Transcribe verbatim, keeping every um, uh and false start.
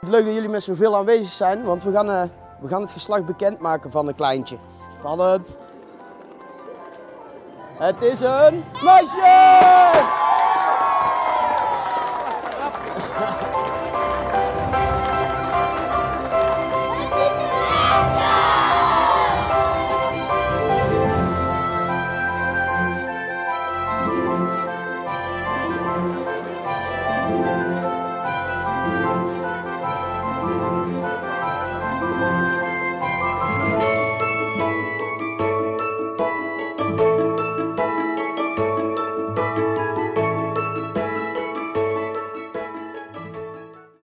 Het is leuk dat jullie met zoveel aanwezig zijn, want we gaan, uh, we gaan het geslacht bekendmaken van een kleintje. Spannend. Het is een meisje!